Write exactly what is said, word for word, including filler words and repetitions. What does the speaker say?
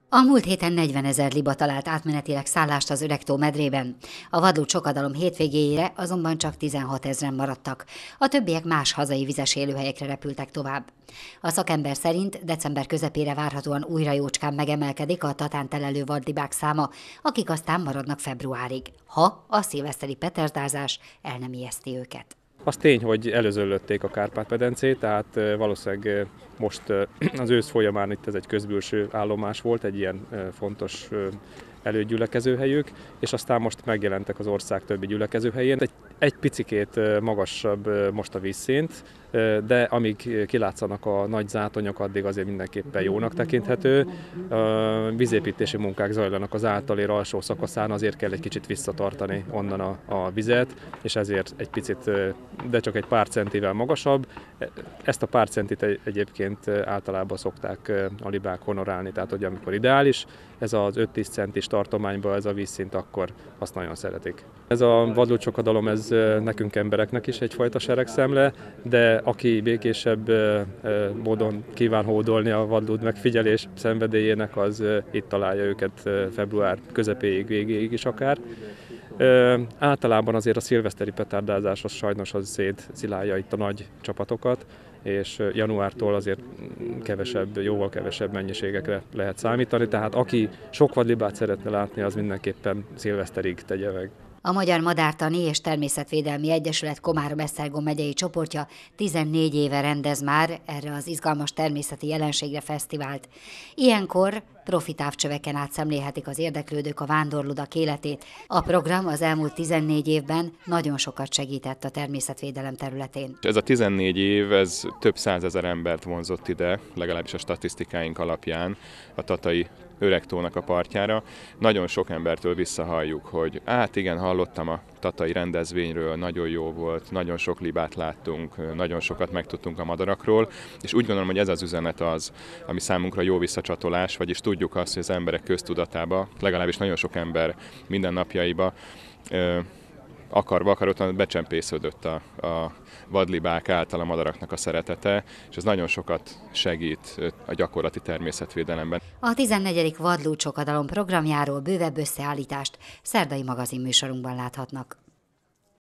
A múlt héten negyvenezer liba talált átmenetileg szállást az Öregtó medrében. A vadlúd sokadalom hétvégéjére azonban csak tizenhatezren maradtak. A többiek más hazai vizes élőhelyekre repültek tovább. A szakember szerint december közepére várhatóan újra jócskán megemelkedik a Tatán telelő vadlibák száma, akik aztán maradnak februárig, ha a szilveszteri petersdázás el nem ijeszti őket. Az tény, hogy előzöllötték a Kárpát-medencét, tehát valószínűleg most az ősz folyamán itt ez egy közbülső állomás volt, egy ilyen fontos előgyülekezőhelyük, és aztán most megjelentek az ország többi gyülekezőhelyén. Egy, egy picikét magasabb most a vízszint, de amíg kilátszanak a nagy zátonyok, addig azért mindenképpen jónak tekinthető. A vízépítési munkák zajlanak az általér alsó szakaszán, azért kell egy kicsit visszatartani onnan a, a vizet, és ezért egy picit, de csak egy pár centivel magasabb. Ezt a pár centit egyébként általában szokták a libák honorálni, tehát hogy amikor ideális, ez az öt-tíz centis tartományban ez a vízszint, akkor azt nagyon szeretik. Ez a vadlúd sokadalom, ez nekünk embereknek is egyfajta seregszemle, de aki békésebb módon kíván hódolni a vadlúd megfigyelés szenvedélyének, az itt találja őket február közepéig, végéig is akár. Ö, általában azért a szilveszteri petárdázás az sajnos az szétszilálja itt a nagy csapatokat, és januártól azért kevesebb, jóval kevesebb mennyiségekre lehet számítani, tehát aki sok vadlibát szeretne látni, az mindenképpen szilveszterig tegye meg. A Magyar Madártani és Természetvédelmi Egyesület Komárom-Esztergom megyei csoportja tizennégy éve rendez már erre az izgalmas természeti jelenségre fesztivált. Ilyenkor profi távcsöveken át szemlélhetik az érdeklődők a vándorludak életét. A program az elmúlt tizennégy évben nagyon sokat segített a természetvédelem területén. Ez a tizennégy év, ez több százezer embert vonzott ide, legalábbis a statisztikáink alapján, a tatai Öregtónak a partjára. Nagyon sok embertől visszahalljuk, hogy hát igen, hallottam a tatai rendezvényről, nagyon jó volt, nagyon sok libát láttunk, nagyon sokat megtudtunk a madarakról, és úgy gondolom, hogy ez az üzenet az, ami számunkra jó visszacsatolás, vagyis tudjuk azt, hogy az emberek köztudatába, legalábbis nagyon sok ember mindennapjaiba akarva akaratlanul becsempésződött a, a vadlibák által a madaraknak a szeretete, és ez nagyon sokat segít a gyakorlati természetvédelemben. A tizennegyedik vadlúd sokadalom programjáról bővebb összeállítást szerdai magazinműsorunkban láthatnak.